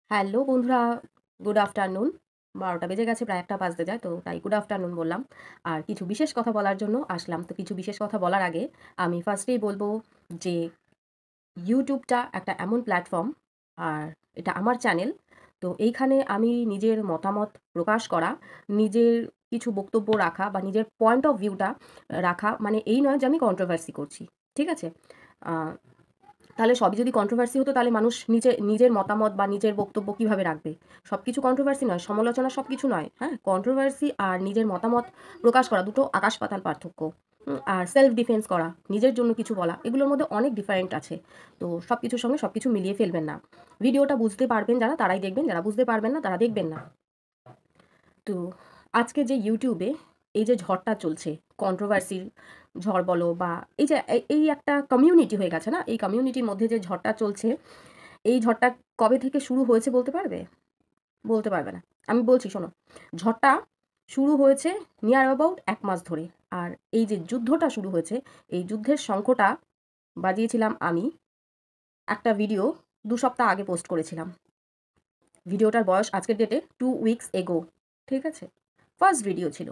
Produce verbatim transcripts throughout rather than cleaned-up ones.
Hello বন্ধুরা, good afternoon. বারোটা বেজে গেছে, প্রায় একটা বাজতে যায়, তো তাই গুড আফটারনুন বললাম। আর কিছু বিশেষ কথা বলার জন্য আসলাম। তো কিছু বিশেষ কথা বলার আগে আমি ফার্স্টেই বলবো যে ইউটিউবটা একটা এমন প্ল্যাটফর্ম, আর এটা আমার চ্যানেল। তো এইখানে আমি নিজের মতামত প্রকাশ করা, নিজের কিছু বক্তব্য রাখা বা নিজের পয়েন্ট অফ ভিউটা রাখা মানে এই নয় যে আমি কন্ট্রোভার্সি করছি, ঠিক আছে? আহ, তাহলে সবই যদি কন্ট্রোভার্সি হতো তাহলে মানুষ নিজে নিজের মতামত বা নিজের বক্তব্য কিভাবে রাখবে? সব কিছু কন্ট্রোভার্সি নয়, সমালোচনা সব কিছু নয়, হ্যাঁ? কন্ট্রোভার্সি আর নিজের মতামত প্রকাশ করা দুটো আকাশ পাতাল পার্থক্য। উম, আর সেলফ ডিফেন্স করা, নিজের জন্য কিছু বলা, এগুলোর মধ্যে অনেক ডিফারেন্ট আছে। তো সব কিছুর সঙ্গে সব কিছু মিলিয়ে ফেলবেন না। ভিডিওটা বুঝতে পারবেন যারা, তারাই দেখবেন, যারা বুঝতে পারবেন না তারা দেখবেন না। তো আজকে যে ইউটিউবে এই যে ঝড়টা চলছে, কন্ট্রোভার্সির ঝড় বলো বা এই যে এই এই একটা কমিউনিটি হয়ে গেছে না, এই কমিউনিটির মধ্যে যে ঝড়টা চলছে, এই ঝড়টা কবে থেকে শুরু হয়েছে বলতে পারবে? বলতে পারবে না। আমি বলছি শোনো, ঝড়টা শুরু হয়েছে নিয়ার অ্যাবাউট এক মাস ধরে। আর এই যে যুদ্ধটা শুরু হয়েছে, এই যুদ্ধের শঙ্খটা বাজিয়েছিলাম আমি। একটা ভিডিও দু সপ্তাহ আগে পোস্ট করেছিলাম। ভিডিওটার বয়স আজকের ডেটে টু উইকস এগো, ঠিক আছে? ফার্স্ট ভিডিও ছিল,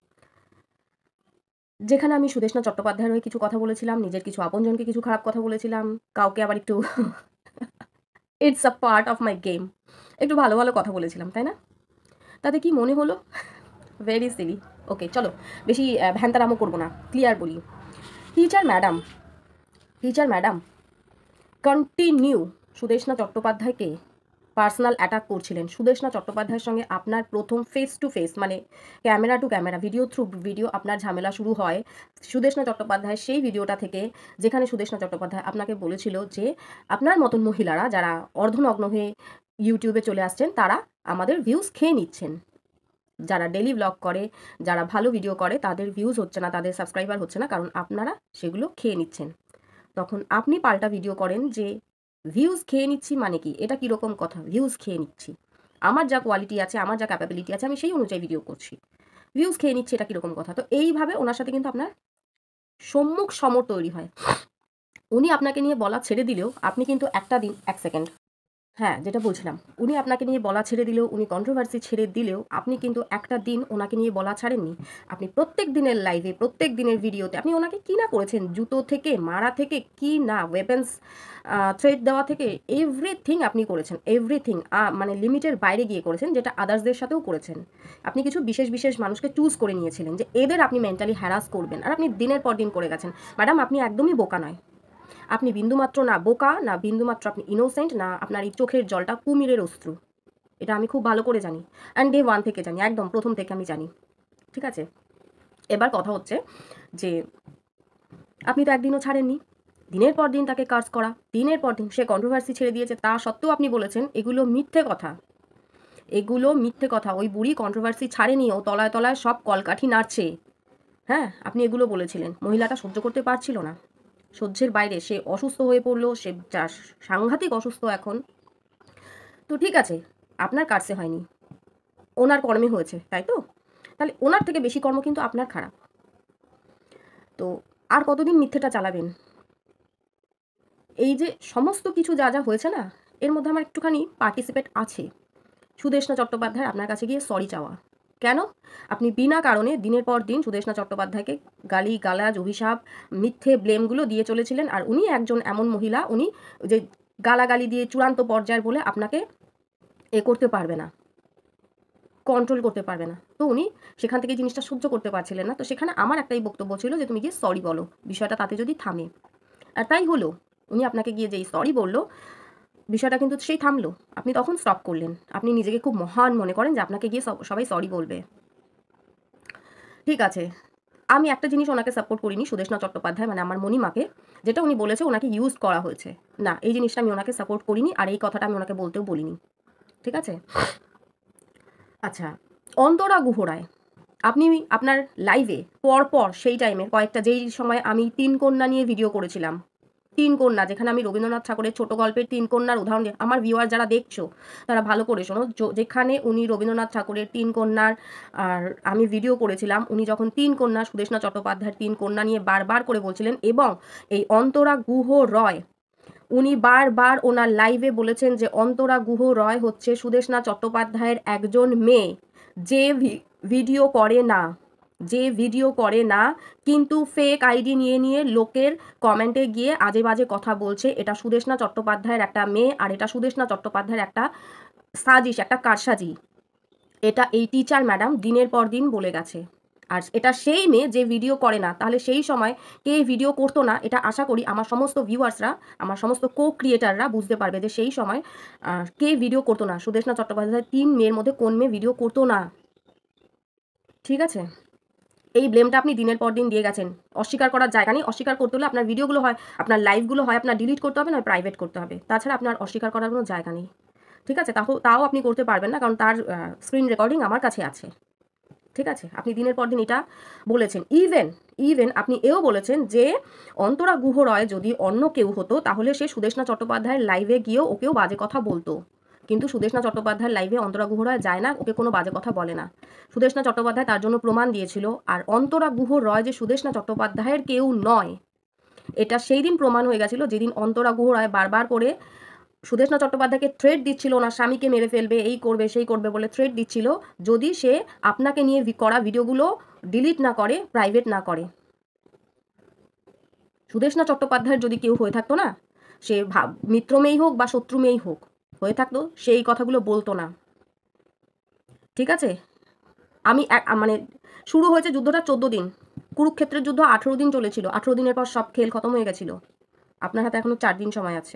যেখানে আমি সুদেষ্ণা চট্টোপাধ্যায়ের হয়ে কিছু কথা বলেছিলাম, নিজের কিছু আপনজনকে কিছু খারাপ কথা বলেছিলাম, কাউকে আবার একটু it's a part of my game, একটু ভালো ভালো কথা বলেছিলাম, তাই না? তাতে কি মনে হলো? Very Seely. ওকে, চলো বেশি আহ, ভ্যানতারামো করবো না, ক্লিয়ার বলি। Teacher madam teacher madam continue Sudeshna চট্টোপাধ্যায়কে পার্সোনাল অ্যাটাক করছিলেন। সুদেষ্ণা চট্টোপাধ্যায়ের সঙ্গে আপনার প্রথম ফেস টু ফেস মানে camera to camera, video through video আপনার ঝামেলা শুরু হয় সুদেষ্ণা চট্টোপাধ্যায়ের সেই ভিডিওটা থেকে, যেখানে সুদেষ্ণা চট্টোপাধ্যায় আপনাকে বলেছিল যে আপনার মতন মহিলারা যারা অর্ধনগ্ন হয়ে ইউটিউবে চলে আসছেন তারা আমাদের ভিউজ খেয়ে নিচ্ছেন। যারা ডেলি ব্লগ করে, যারা ভালো ভিডিও করে, তাদের ভিউজ হচ্ছে না, তাদের সাবস্ক্রাইবার হচ্ছে না, কারণ আপনারা সেগুলো খেয়ে নিচ্ছেন। তখন আপনি পাল্টা ভিডিও করেন যে ভিউজ খেয়ে নিচ্ছি মানে কি, এটা কীরকম কথা? ভিউজ খেয়ে নিচ্ছি, আমার যা কোয়ালিটি আছে, আমার যা ক্যাপাবিলিটি আছে, আমি সেই অনুযায়ী ভিডিও করছি, ভিউজ খেয়ে নিচ্ছি, এটা কীরকম কথা? তো এইভাবে ওনার সাথে কিন্তু আপনার সম্মুখ সমর তৈরি হয়। উনি আপনাকে নিয়ে বলা ছেড়ে দিলেও আপনি কিন্তু একটা দিন, এক সেকেন্ড, হ্যাঁ, যেটা বলছিলাম, উনি আপনাকে নিয়ে বলা ছেড়ে দিলেও, উনি কন্ট্রোভার্সি ছেড়ে দিলেও আপনি কিন্তু একটা দিন ওনাকে নিয়ে বলা ছাড়েননি। আপনি প্রত্যেক দিনের লাইভে, প্রত্যেক দিনের ভিডিওতে আপনি ওনাকে কী না করেছেন, জুতো থেকে, মারা থেকে, কি না ওয়েপন্স থ্রেড দেওয়া থেকে, এভরিথিং আপনি করেছেন, এভরিথিং মানে লিমিটের বাইরে গিয়ে করেছেন, যেটা আদার্সদের সাথেও করেছেন। আপনি কিছু বিশেষ বিশেষ মানুষকে চুজ করে নিয়েছিলেন যে এদের আপনি মেন্টালি হ্যারাস করবেন, আর আপনি দিনের পর দিন করে গেছেন। ম্যাডাম, আপনি একদমই বোকা নয়, আপনি বিন্দুমাত্র না বোকা, না বিন্দুমাত্র আপনি ইনোসেন্ট, না আপনার এই চোখের জলটা কুমিরের অস্ত্র। এটা আমি খুব ভালো করে জানি, অ্যান্ড ডে ওয়ান থেকে জানি, একদম প্রথম থেকে আমি জানি, ঠিক আছে? এবার কথা হচ্ছে যে আপনি তো একদিনও ছাড়েননি, দিনের পর দিন তাকে কাজ করা, দিনের পর দিন সে কন্ট্রোভার্সি ছেড়ে দিয়েছে, তা সত্ত্বেও আপনি বলেছেন এগুলো মিথ্যে কথা, এগুলো মিথ্যে কথা, ওই বুড়ি কন্ট্রোভার্সি ছাড়েনি, ও তলায় তলায় সব কলকাঠি নাড়ছে। হ্যাঁ, আপনি এগুলো বলেছিলেন। মহিলাটা সহ্য করতে পারছিল না, সহ্যের বাইরে, সে অসুস্থ হয়ে পড়লো, সে যা সাংঘাতিক অসুস্থ এখন। তো ঠিক আছে, আপনার কার্সে হয়নি, ওনার কর্মে হয়েছে, তাই তো? তাহলে ওনার থেকে বেশি কর্ম কিন্তু আপনার খারাপ। তো আর কতদিন মিথ্যেটা চালাবেন? এই যে সমস্ত কিছু যা যা হয়েছে না, এর মধ্যে আমার একটুখানি পার্টিসিপেট আছে। সুদেষ্ণা চট্টোপাধ্যায় আপনার কাছে গিয়ে সরি চাওয়া। কেন? আপনি বিনা কারণে দিনের পর দিন সুদেষ্ণা চট্টোপাধ্যায়কে গালি গালাজ অভিশাপ মিথ্যে ব্লেমগুলো দিয়ে চলেছিলেন, আর উনি একজন এমন মহিলা, উনি যে গালাগালি দিয়ে চূড়ান্ত পর্যায়ের বলে আপনাকে এ করতে পারবে না, কন্ট্রোল করতে পারবে না। তো উনি সেখান থেকে জিনিসটা সহ্য করতে পারছিলেন না। তো সেখানে আমার একটাই বক্তব্য ছিল যে তুমি গিয়ে সরি বলো, বিষয়টা তাতে যদি থামে। আর তাই হলো, উনি আপনাকে গিয়ে যেই সরি বলল, বিষয়টা কিন্তু সেই থামলো। আপনি তখন স্টপ করলেন, আপনি নিজেকে খুব মহান মনে করেন যে আপনাকে গিয়ে সবাই সরি বলবে। ঠিক আছে, আমি একটা জিনিস ওনাকে সাপোর্ট করিনি, সুদেষ্ণা চট্টোপাধ্যায় মানে আমার মণিমাকে, যেটা উনি বলেছে ওনাকে ইউজ করা হয়েছে, না, এই জিনিসটা আমি ওনাকে সাপোর্ট করিনি, আর এই কথাটা আমি ওনাকে বলতেও বলিনি, ঠিক আছে? আচ্ছা, অন্তরা গুহ রায়, আপনি আপনার লাইভে পরপর সেই টাইমে কয়েকটা, যেই সময় আমি তিন কন্যা নিয়ে ভিডিও করেছিলাম, তিন কন্যা, যেখানে আমি রবীন্দ্রনাথ ঠাকুরের ছোট গল্পের তিন কন্যার উদাহরণ দিয়ে, আমার ভিউয়ার যারা দেখছো তারা ভালো করে শোনো, যেখানে উনি রবীন্দ্রনাথ ঠাকুরের তিন কন্যার আর আমি ভিডিও করেছিলাম, উনি যখন তিন কন্যা সুদেষ্ণা চট্টোপাধ্যায়ের তিন কন্যা নিয়ে বারবার করে বলছিলেন, এবং এই অন্তরা গুহ রয় উনি বারবার ওনার লাইভে বলেছেন যে অন্তরা গুহ রয় হচ্ছে সুদেষ্ণা চট্টোপাধ্যায়ের একজন মেয়ে, যে ভিডিও করে না, যে ভিডিও করে না কিন্তু ফেক আইডি নিয়ে নিয়ে লোকের কমেন্টে গিয়ে আজে বাজে কথা বলছে। এটা সুদেষ্ণা চট্টোপাধ্যায়ের একটা মেয়ে, আর এটা সুদেষ্ণা চট্টোপাধ্যায়ের একটা সাজিশ, একটা কারসাজি। এটা এই টিচার ম্যাডাম দিনের পর দিন বলে গেছে। আর এটা সেই মেয়ে যে ভিডিও করে না। তাহলে সেই সময় কে ভিডিও করতো না, এটা আশা করি আমার সমস্ত ভিউয়ার্সরা, আমার সমস্ত কো ক্রিয়েটাররা বুঝতে পারবে যে সেই সময় কে ভিডিও করতো না। সুদেষ্ণা চট্টোপাধ্যায় তিন মেয়ের মধ্যে কোন মেয়ে ভিডিও করতো না? ঠিক আছে, এই ব্লেমটা আপনি দিনের পর দিন দিয়ে গেছেন। অস্বীকার করার জায়গা নেই। অস্বীকার করতে হলে আপনার ভিডিওগুলো হয়, আপনার লাইভগুলো হয় আপনার ডিলিট করতে হবে, নয় প্রাইভেট করতে হবে। তাছাড়া আপনার অস্বীকার করার কোনো জায়গা নেই। ঠিক আছে, তাও তাও আপনি করতে পারবেন না, কারণ তার স্ক্রিন রেকর্ডিং আমার কাছে আছে। ঠিক আছে, আপনি দিনের পর দিন এটা বলেছেন। ইভেন ইভেন আপনি এও বলেছেন যে অন্তরা গুহ রয় যদি অন্য কেউ হতো তাহলে সে সুদেষ্ণা চট্টোপাধ্যায়ের লাইভে গিয়েও ওকেও বাজে কথা বলতো। কিন্তু সুদেষ্ণা চট্টোপাধ্যায়ের লাইভে অন্তরা গুহ রয় যায় না, ওকে কোনো বাজে কথা বলে না। সুদেষ্ণা চট্টোপাধ্যায় তার জন্য প্রমাণ দিয়েছিল। আর অন্তরা গুহ রয় যে সুদেষ্ণা চট্টোপাধ্যায়ের কেউ নয়, এটা সেই দিন প্রমাণ হয়ে গেছিল যেদিন অন্তরা গুহ রয় বারবার করে সুদেষ্ণা চট্টোপাধ্যায়কে থ্রেট দিচ্ছিল, ওনার স্বামীকে মেরে ফেলবে, এই করবে সেই করবে বলে থ্রেট দিচ্ছিল, যদি সে আপনাকে নিয়ে করা ভিডিওগুলো ডিলিট না করে, প্রাইভেট না করে। সুদেষ্ণা চট্টোপাধ্যায়ের যদি কেউ হয়ে থাকতো না, সে মিত্র মেয়েই হোক বা শত্রু মেয়েই হোক হয়ে থাকতো, সেই কথাগুলো বলতো না। ঠিক আছে, আমি মানে শুরু হয়েছে যুদ্ধটা চোদ্দ দিন, কুরুক্ষেত্রের যুদ্ধ আঠেরো দিন চলেছিল। আঠেরো দিনের পর সব খেল খতম হয়ে গেছিল। আপনার হাতে এখনো চার দিন সময় আছে।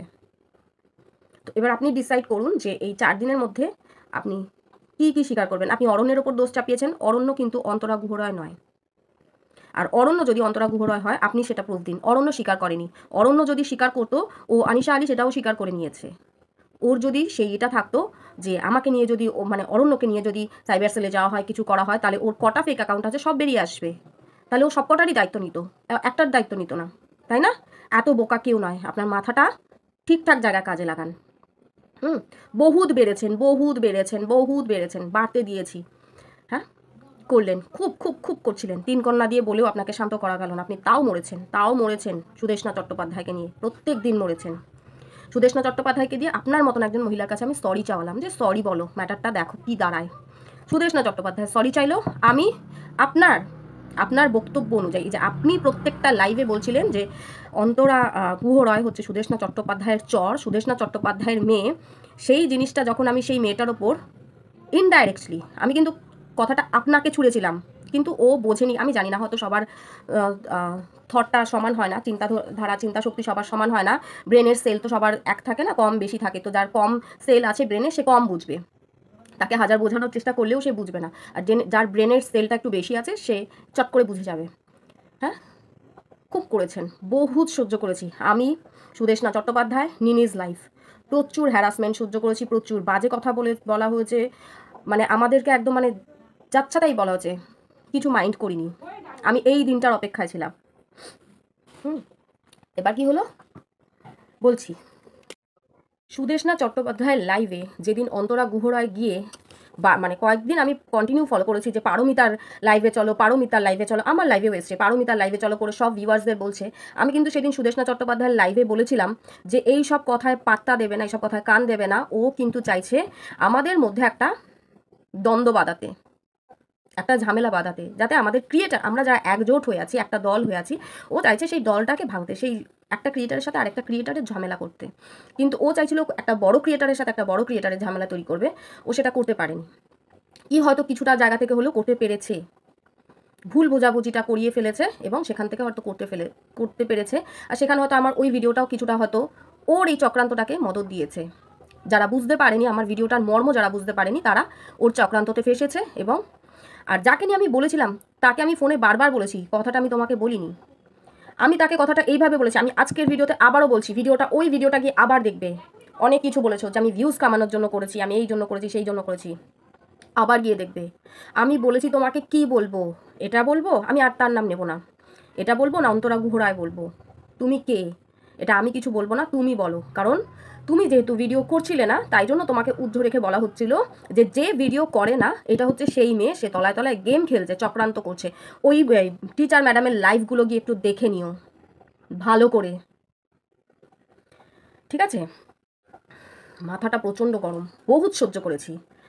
তো এবার আপনি ডিসাইড করুন যে এই চার দিনের মধ্যে আপনি কি কি স্বীকার করবেন। আপনি অরণ্যের ওপর দোষ চাপিয়েছেন, অরণ্য কিন্তু অন্তরা গুহ রয় নয়। আর অরণ্য যদি অন্তরা গুহ রয় হয় আপনি সেটা প্রুফ দিন। অরণ্য স্বীকার করেনি। অরণ্য যদি স্বীকার করতো, ও আনিশা আলী সেটাও স্বীকার করে নিয়েছে। ওর যদি সেই এটা থাকতো যে আমাকে নিয়ে যদি মানে অরণ্যকে নিয়ে যদি সাইবার সেলে যাওয়া হয়, কিছু করা হয়, তাহলে ওর কটা ফেক অ্যাকাউন্ট আছে সব বেরিয়ে আসবে। তাহলে ও সব কটারই দায়িত্ব নিত, একটার দায়িত্ব নিত না, তাই না? এত বোকা কেউ নয়। আপনার মাথাটা ঠিকঠাক জায়গায় কাজে লাগান। হুম, বহুত বেড়েছেন, বহুত বেড়েছেন, বহুত বেড়েছেন, বাড়তে দিয়েছি। হ্যাঁ, করলেন, খুব খুব খুব করছিলেন। তিন কন্যা দিয়ে বলেও আপনাকে শান্ত করা গেল না, আপনি তাও মরেছেন, তাও মরেছেন সুদেষ্ণা চট্টোপাধ্যায়কে নিয়ে, প্রত্যেক দিন মরেছেন। সুদেষ্ণা চট্টোপাধ্যায়কে দিয়ে আপনার মতন একজন মহিলার কাছে আমি সরি চাওয়ালাম যে সরি বলো, ম্যাটারটা দেখো কি দাঁড়ায়। সুদেষ্ণা চট্টোপাধ্যায় সরি চাইলো। আমি আপনার আপনার বক্তব্য অনুযায়ী, যে আপনি প্রত্যেকটা লাইভে বলছিলেন যে অন্তরা গুহ রয় হচ্ছে সুদেষ্ণা চট্টোপাধ্যায়ের চর, সুদেষ্ণা চট্টোপাধ্যায়ের মেয়ে, সেই জিনিসটা যখন আমি সেই মেয়েটার ওপর ইনডাইরেক্টলি আমি কিন্তু কথাটা আপনাকে ছুঁড়েছিলাম, কিন্তু ও বোঝেনি। আমি জানি না, হয়তো সবার থটটা সমান হয় না, চিন্তাধারা চিন্তা শক্তি সবার সমান হয় না, ব্রেনের সেল তো সবার এক থাকে না, কম বেশি থাকে। তো যার কম সেল আছে ব্রেনে সে কম বুঝবে, তাকে হাজার বোঝানোর চেষ্টা করলেও সে বুঝবে না। আর যার ব্রেনের সেলটা একটু বেশি আছে সে চট করে বুঝে যাবে। হ্যাঁ, খুব করেছেন, বহুত সহ্য করেছি আমি। সুদেষ্ণা চট্টোপাধ্যায় নিনিজ লাইফ, প্রচুর হ্যারাসমেন্ট সহ্য করেছি, প্রচুর বাজে কথা বলে বলা হয়েছে, মানে আমাদেরকে একদম মানে যাচ্ছাটাই বলা হয়েছে, কিছু মাইন্ড করিনি। আমি এই দিনটার অপেক্ষায় ছিলাম। হুম, এবার কি হলো বলছি। সুদেষ্ণা চট্টোপাধ্যায়ের লাইভে যেদিন অন্তরা গুহ রয় গিয়ে বা মানে কয়েকদিন আমি কন্টিনিউ ফলো করেছি যে পারমিতার লাইভে চলো, পারমিতার লাইভে চলো, আমার লাইভেও এসছে পারমিতার লাইভে চলো করে সব ভিউয়ার্সদের বলছে। আমি কিন্তু সেদিন সুদেষ্ণা চট্টোপাধ্যায়ের লাইভে বলেছিলাম যে এই সব কথায় পাত্তা দেবে না, এইসব কথায় কান দেবে না। ও কিন্তু চাইছে আমাদের মধ্যে একটা দ্বন্দ্ব বাঁধাতে, একটা ঝামেলা বাঁধাতে, যাতে আমাদের ক্রিয়েটার, আমরা যারা একজোট হয়ে আছি, একটা দল হয়ে আছি, ও চাইছে সেই দলটাকে ভাঙতে, সেই একটা ক্রিয়েটারের সাথে আরেকটা ক্রিয়েটারের ঝামেলা করতে। কিন্তু ও চাইছিল একটা বড় ক্রিয়েটারের সাথে একটা বড় ক্রিয়েটারের ঝামেলা তৈরি করবে, ও সেটা করতে পারেনি। কি হয়তো কিছুটা জায়গা থেকে হলেও করতে পেরেছে, ভুল বোঝাবুঝিটা করিয়ে ফেলেছে এবং সেখান থেকে হয়তো করতে ফেলে করতে পেরেছে। আর সেখানে হয়তো আমার ওই ভিডিওটাও কিছুটা হয়তো ওর এই চক্রান্তটাকে মদত দিয়েছে। যারা বুঝতে পারেনি আমার ভিডিওটার মর্ম, যারা বুঝতে পারেনি তারা ওর চক্রান্ততে ফেসেছে। এবং আর যাকে নিয়ে আমি বলেছিলাম তাকে আমি ফোনে বারবার বলেছি, কথাটা আমি তোমাকে বলিনি, আমি তাকে কথাটা এইভাবে বলেছি। আমি আজকের ভিডিওতে আবারও বলছি, ভিডিওটা ওই ভিডিওটা গিয়ে আবার দেখবে। অনেক কিছু বলেছো যে আমি ভিউজ কামানোর জন্য করেছি, আমি এই জন্য করেছি, সেই জন্য করেছি, আবার গিয়ে দেখবে। আমি বলেছি তোমাকে কি বলবো, এটা বলবো, আমি আর তার নাম নেব না, এটা বলবো না অন্তরা গুহ রয় বলবো। তুমি কে এটা আমি কিছু বলবো না, তুমি বলো। কারণ তুমি যেহেতু ভিডিও করছিলে না, তাই জন্য তোমাকে উদ্ধ রেখে বলা হচ্ছিল যে যে ভিডিও করে না এটা হচ্ছে সেই মেয়ে, সে তলায় তলায় গেম খেলছে, চক্রান্ত করছে। ওই টিচার ম্যাডামের লাইভগুলো গিয়ে একটু দেখে নিও ভালো করে। ঠিক আছে, মাথাটা প্রচণ্ড গরম, বহুত সহ্য করেছি।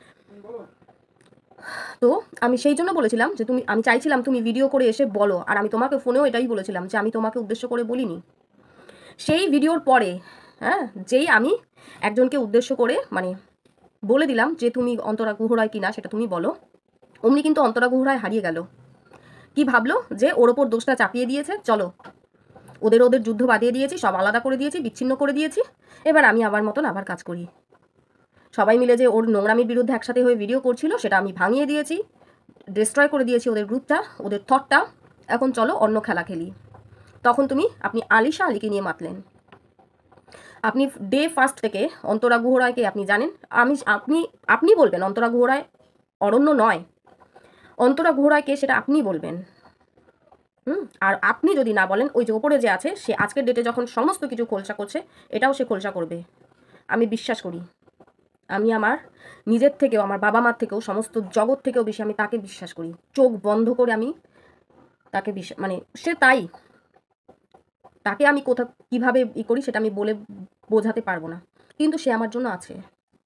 তো আমি সেই জন্য বলেছিলাম যে তুমি, আমি চাইছিলাম তুমি ভিডিও করে এসে বলো, আর আমি তোমাকে ফোনেও এটাই বলেছিলাম যে আমি তোমাকে উদ্দেশ্য করে বলিনি। সেই ভিডিওর পরে, হ্যাঁ, যেই আমি একজনকে উদ্দেশ্য করে মানে বলে দিলাম যে তুমি অন্তরা গুহরায় কিনা সেটা তুমি বলো, অমনি কিন্তু অন্তরা গুহরায় হারিয়ে গেল। কি ভাবলো যে ওর ওপর দোষটা চাপিয়ে দিয়েছে, চলো ওদের ওদের যুদ্ধ বাঁধিয়ে দিয়েছি, সব আলাদা করে দিয়েছি, বিচ্ছিন্ন করে দিয়েছি, এবার আমি আবার মতন আবার কাজ করি। সবাই মিলে যে ওর নোংরামির বিরুদ্ধে একসাথে হয়ে ভিডিও করছিল সেটা আমি ভাঙিয়ে দিয়েছি, ডিস্ট্রয় করে দিয়েছি ওদের গ্রুপটা, ওদের থটটা। এখন চলো অন্য খেলা খেলি। তখন তুমি আপনি আলিশা আলীকে নিয়ে মাতলেন। আপনি ডে ফার্স্ট থেকে অন্তরা গুহরায়কে আপনি জানেন, আমি আপনি আপনি বলবেন অন্তরা গুহরায় অরণ্য নয়, অন্তরা গুহরায়কে সেটা আপনি বলবেন। হুম, আর আপনি যদি না বলেন, ওই যে ওপরে যে আছে সে আজকের ডেটে যখন সমস্ত কিছু খোলসা করছে, এটাও সে খোলসা করবে, আমি বিশ্বাস করি। আমি আমার নিজের থেকেও, আমার বাবা মার থেকেও, সমস্ত জগৎ থেকেও বেশি আমি তাকে বিশ্বাস করি। চোখ বন্ধ করে আমি তাকে বিশ্বাস, মানে সে তাই, তাকে আমি কোথা কীভাবে ই করি সেটা আমি বলে বোঝাতে পারবো না, কিন্তু সে আমার জন্য আছে।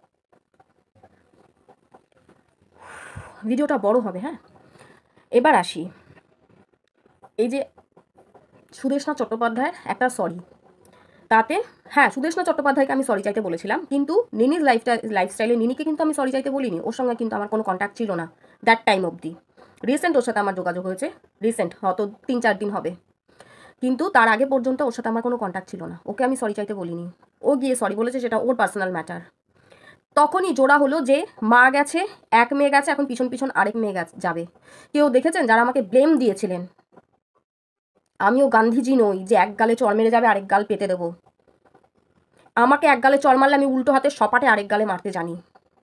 ভিডিওটা বড় হবে, হ্যাঁ। এবার আসি, এই যে সুদেষ্ণা চট্টোপাধ্যায়ের একটা সরি, তাতে হ্যাঁ সুদেষ্ণা চট্টোপাধ্যায়কে আমি সরি চাইতে বলেছিলাম, কিন্তু নিনির লাইফটা লাইফস্টাইলে নিনিকে কিন্তু আমি সরি চাইতে বলিনি। ওর সঙ্গে কিন্তু আমার কোনো কন্ট্যাক্ট ছিল না দ্যাট টাইম অবধি। রিসেন্ট ওর সাথে আমার যোগাযোগ হয়েছে, রিসেন্ট হয়তো তিন চার দিন হবে, কিন্তু তার আগে পর্যন্ত ওর সাথে আমার কোনো কন্ট্যাক্ট ছিল না। ওকে আমি সরি চাইতে বলিনি, ও গিয়ে সরি বলেছে, সেটা ওর পার্সোনাল ম্যাটার। তখনই জোড়া হলো যে মা গেছে, এক মেয়ে গেছে, এখন পিছন পিছন আরেক মেয়ে যাবে। কেউ দেখেছেন যারা আমাকে ব্লেম দিয়েছিলেন? আমিও গান্ধীজি নই যে এক গালে চড় মেরে যাবে আরেক গাল পেতে দেবো। আমাকে এক গালে চড় মারলে আমি উল্টো হাতে সপাটে আরেক গালে মারতে জানি,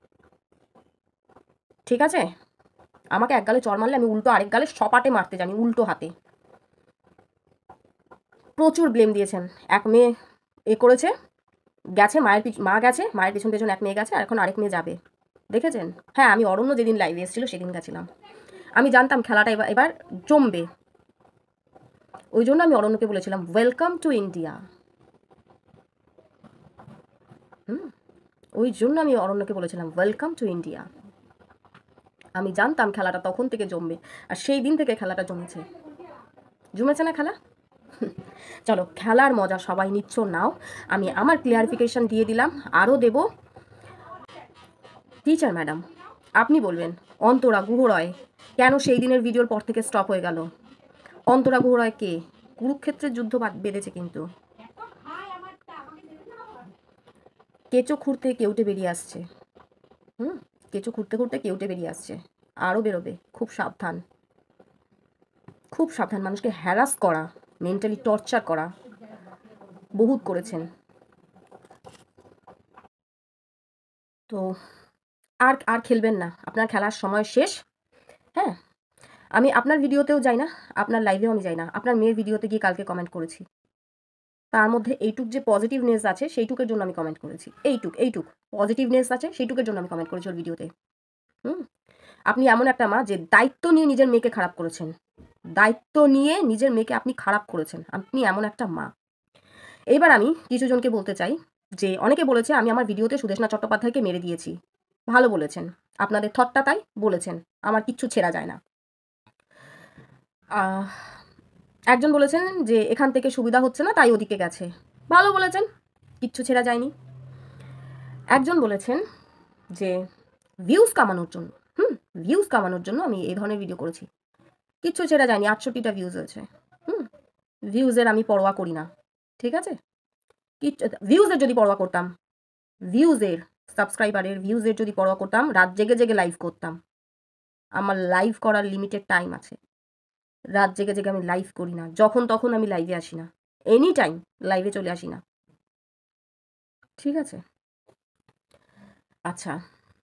ঠিক আছে? আমাকে এক গালে চড় মারলে আমি উল্টো আরেক গালে সপাটে মারতে জানি, উল্টো হাতে। প্রচুর ব্লেম দিয়েছেন। এক মেয়ে এ করেছে, গেছে, মায়ের মা গেছে, মায়ের পেছন পেছন এক মেয়ে গেছে, আর এখন আরেক মেয়ে যাবে, দেখেছেন? হ্যাঁ, আমি অরণ্য যেদিন লাইভে এসেছিল সেদিন গেছিলাম। আমি জানতাম খেলাটা এবার এবার জমবে, ওই জন্য আমি অরণ্যকে বলেছিলাম ওয়েলকাম টু ইন্ডিয়া। হুম, ওই জন্য আমি অরণ্যকে বলেছিলাম ওয়েলকাম টু ইন্ডিয়া। আমি জানতাম খেলাটা তখন থেকে জমবে, আর সেই দিন থেকে খেলাটা জমেছে। জমেছে না খেলা? চলো, খেলার মজা সবাই নিচ্ছ, নাও। আমি আমার ক্লিয়ারিফিকেশন দিয়ে দিলাম, আরও দেব। টিচার ম্যাডাম, আপনি বলবেন অন্তরা গুহরায় কেন সেই দিনের ভিডিওর পর থেকে স্টপ হয়ে গেল? অন্তরা গুহরায় কে? কুরুক্ষেত্রের যুদ্ধ বেঁধেছে কিন্তু। কেঁচো খুঁড়তে কেউটে বেরিয়ে আসছে। হুম, কেঁচো খুঁড়তে খুঁড়তে কেউটে বেরিয়ে আসছে, আরও বেরোবে, খুব সাবধান, খুব সাবধান। মানুষকে হ্যারাস করা, মেন্টালি টর্চার করা বহুত করেছেন। তো আর আর খেলবেন না, আপনার খেলার সময় শেষ। হ্যাঁ, আমি আপনার ভিডিওতেও যাই না, আপনার লাইভেও আমি যাই না, আপনার মেয়ের ভিডিওতে গিয়ে কালকে কমেন্ট করেছি। তার মধ্যে এইটুক যে পজিটিভনেস আছে সেইটুকের জন্য আমি কমেন্ট করেছি, এইটুক এইটুক পজিটিভনেস আছে সেইটুকের জন্য আমি কমেন্ট করেছি ওর ভিডিওতে। হুম, আপনি এমন একটা মা যে দায়িত্ব নিয়ে নিজের মেয়েকে খারাপ করেছেন, দায়িত্ব নিয়ে নিজের মেয়েকে আপনি খারাপ করেছেন, আপনি এমন একটা মা। এইবার আমি কিছু জনকে বলতে চাই যে অনেকে বলেছে আমি আমার ভিডিওতে সুদেষ্ণা চট্টোপাধ্যায়কে মেরে দিয়েছি। ভালো বলেছেন, আপনাদের থটটা তাই বলেছেন, আমার কিচ্ছু ছেঁড়া যায় না। একজন বলেছেন যে এখান থেকে সুবিধা হচ্ছে না তাই ওদিকে গেছে, ভালো বলেছেন, কিচ্ছু ছেঁড়া যায়নি। একজন বলেছেন যে ভিউজ কামানোর জন্য, হুম, ভিউজ কামানোর জন্য আমি এই ধরনের ভিডিও করেছি, কিচ্ছু ছেঁড়া যায়নি, আটষট্টিটা ভিউজ হয়েছে। হুম, ভিউজের আমি পরোয়া করি না, ঠিক আছে? কিচ্ছু, ভিউজের যদি পরোয়া করতাম, ভিউজের সাবস্ক্রাইবারের ভিউজের যদি পরোয়া করতাম, রাত জেগে জেগে লাইভ করতাম। আমার লাইভ করার লিমিটেড টাইম আছে, রাত জেগে জেগে আমি লাইভ করি না, যখন তখন আমি লাইভে আসি না, এনি টাইম লাইভে চলে আসি না, ঠিক আছে? আচ্ছা,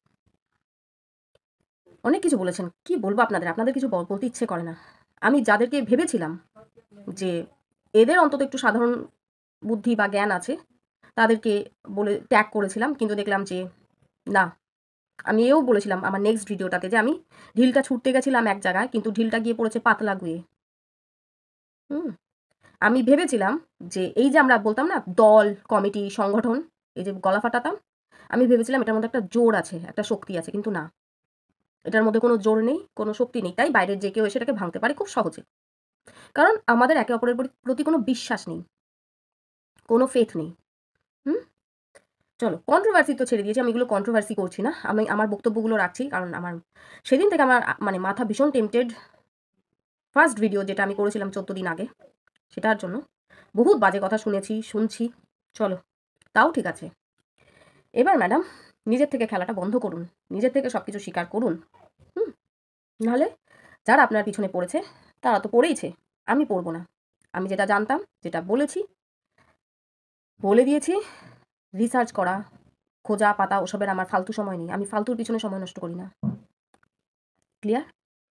অনেক কিছু বলেছেন, কি বলবো আপনাদের, আপনাদের কিছু বলতে ইচ্ছে করে না। আমি যাদেরকে ভেবেছিলাম যে এদের অন্তত একটু সাধারণ বুদ্ধি বা জ্ঞান আছে, তাদেরকে বলে ট্যাগ করেছিলাম, কিন্তু দেখলাম যে না। আমি এও বলেছিলাম আমার নেক্সট ভিডিওটাতে যে আমি ঢিলটা ছুটতে গেছিলাম এক জায়গায়, কিন্তু ঢিলটা গিয়ে পড়েছে পাতলা গুয়ে। হুম, আমি ভেবেছিলাম যে এই যে আমরা বলতাম না দল, কমিটি, সংগঠন, এই যে গলা ফাটাতাম, আমি ভেবেছিলাম এটার মধ্যে একটা জোর আছে, একটা শক্তি আছে, কিন্তু না, এটার মধ্যে কোনো জোর নেই, কোনো শক্তি নেই। তাই বাইরের যে কেউ এসে এটাকে ভাঙতে পারে খুব সহজে। কারণ আমাদের একে অপরের প্রতি কোনো বিশ্বাস নেই, কোনো ফেথ নেই। হুম? চলো, কন্ট্রোভার্সি তো ছেড়ে দিয়েছি, আমি এগুলো কন্ট্রোভার্সি করছি না, আমি আমার বক্তব্যগুলো রাখছি, কারণ আমার সেদিন থেকে আমার মানে মাথা ভীষণ টেম্পটেড। ফার্স্ট ভিডিও যেটা আমি করেছিলাম চোদ্দ দিন আগে, সেটার জন্য বহুত বাজে কথা শুনেছি, শুনছি। চলো, তাও ঠিক আছে। এবার ম্যাডাম নিজের থেকে খেলাটা বন্ধ করুন, নিজের থেকে সব কিছু স্বীকার করুন। হুম? নাহলে যারা আপনার পিছনে পড়েছে তারা তো পড়েইছে, আমি পড়বো না। আমি যেটা জানতাম, যেটা বলেছি, বলে দিয়েছি। রিসার্চ করা, খোঁজা পাতা ওসবের আমার ফালতু সময় নেই, আমি ফালতুর পিছনে সময় নষ্ট করি না। ক্লিয়ার?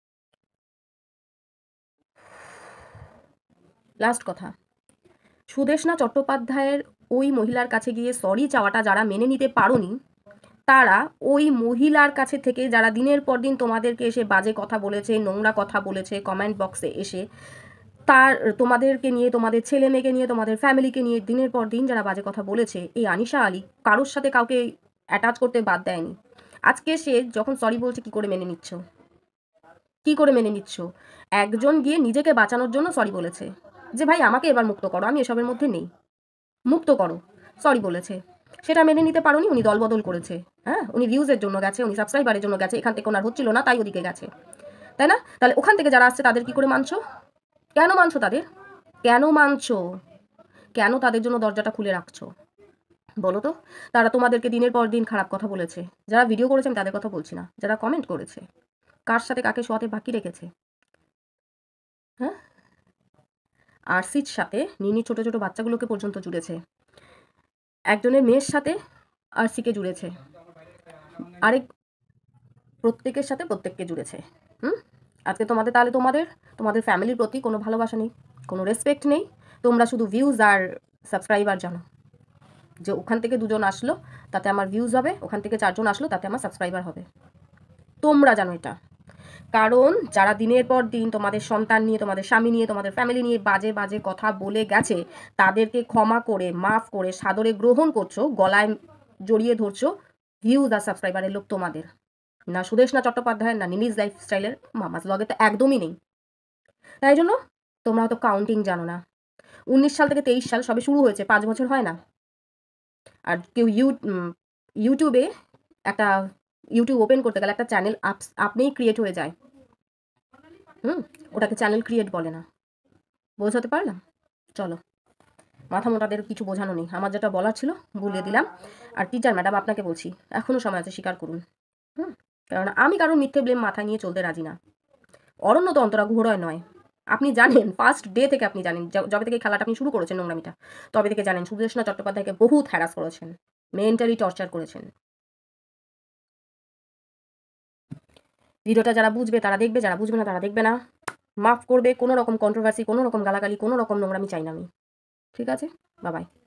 লাস্ট কথা, সুদেষ্ণা চট্টোপাধ্যায়ের ওই মহিলার কাছে গিয়ে সরি চাওয়াটা যারা মেনে নিতে পারোনি, তারা ওই মহিলার কাছে থেকে যারা দিনের পর দিন তোমাদেরকে এসে বাজে কথা বলেছে, নোংরা কথা বলেছে কমেন্ট বক্সে এসে, তার তোমাদেরকে নিয়ে, তোমাদের ছেলে মেয়েকে নিয়ে, তোমাদের ফ্যামিলিকে নিয়ে দিনের পর দিন যারা বাজে কথা বলেছে, এই আনিশা আলী কারোর সাথে কাউকে অ্যাটাচ করতে বাদ দেয়নি। আজকে সে যখন সরি বলছে, কি করে মেনে নিচ্ছ? কি করে মেনে নিচ্ছ? একজন গিয়ে নিজেকে বাঁচানোর জন্য সরি বলেছে, যে ভাই আমাকে এবার মুক্ত করো, আমি এসবের মধ্যে নেই, মুক্ত করো, সরি বলেছে। সেটা মেনে নিতে পারোনি, উনি দলবদল করেছে। হ্যাঁ, উনি ভিউজের জন্য গেছে, উনি সাবস্ক্রাইবারের জন্য গেছে, এখান থেকে ওনার হচ্ছিল না তাই ওদিকে গেছে, তাই না? তাহলে ওখান থেকে যারা আসছে তাদের কি করে মানছো? কেন মানছো তাদের? কেন মানছো? কেন তাদের জন্য দরজাটা খুলে রাখছো বলো তো? তারা তোমাদেরকে দিনের পর দিন খারাপ কথা বলেছে। যারা ভিডিও করেছে আমি তাদের কথা বলছি না, যারা কমেন্ট করেছে, কার সাথে কাকে শোয়াতে বাকি রেখেছে। হ্যাঁ, আরসির সাথে নিনি ছোট ছোট বাচ্চাগুলোকে পর্যন্ত জুড়েছে, একজনের মেয়ের সাথে আরসিকে জুড়েছে, আরেক প্রত্যেকের সাথে প্রত্যেককে জুড়েছে। হুম? আজকে তোমাদের, তাহলে তোমাদের তোমাদের ফ্যামিলির প্রতি কোনো ভালোবাসা নেই, কোনো রেসপেক্ট নেই, তোমরা শুধু ভিউজ আর সাবস্ক্রাইবার জানো, যে ওখান থেকে দুজন আসলো তাতে আমার ভিউজ হবে, ওখান থেকে চারজন আসলো তাতে আমার সাবস্ক্রাইবার হবে। তোমরা জানো এটা। কারণ যারা দিনের পর দিন তোমাদের সন্তান নিয়ে, তোমাদের স্বামী নিয়ে, তোমাদের ফ্যামিলি নিয়ে বাজে বাজে কথা বলে গেছে, তাদেরকে ক্ষমা করে, মাফ করে, সাদরে গ্রহণ করছো, গলায় জড়িয়ে ধরছো, ভিউজ আর সাবস্ক্রাইবারের লোক তোমাদের, না সুদেষ্ণা চট্টোপাধ্যায়ের, না নিনিজ লাইফস্টাইলের, মামাজ ব্লগের তো একদমই নেই। তাই জন্য তোমরা হয়তো কাউন্টিং জানো না। উনিশ সাল থেকে তেইশ সাল সবে শুরু হয়েছে, পাঁচ বছর হয় না। আর কেউ ইউ ইউটিউবে একটা ইউটিউব ওপেন করতে গেলে একটা চ্যানেল আপনিই ক্রিয়েট হয়ে যায়। হুম, ওটাকে চ্যানেল ক্রিয়েট বলে না। বোঝাতে পারলাম? চলো, মাথা মোটাদের কিছু বোঝানো নেই, আমার যেটা বলার ছিল বলে দিলাম। আর টিচার ম্যাডাম আপনাকে বলছি, এখনও সময় আছে, স্বীকার করুন। হুম, কারণ আমি কারোর মিথ্যে ব্লেম মাথায় নিয়ে চলতে রাজি না। অরণ্য তো অন্তরা ঘোরয় নয়। আপনি জানেন, ফার্স্ট ডে থেকে আপনি জানেন, যবে থেকে খেলাটা আপনি শুরু করেছেন নোংরামিটা, তবে থেকে জানেন সুদেষ্ণা চট্টোপাধ্যায়কে বহুত হ্যারাস করেছেন, মেন্টালি টর্চার করেছেন। ভিডিওটা যারা বুঝবে তারা দেখবে, যারা বুঝবে না তারা দেখবে না। মাফ করবে, কোনো রকম কন্ট্রোভার্সি, কোনো রকম গালাগালি, কোনো রকম নোংরামি চাই না আমি। ঠিক আছে, বাই বাই।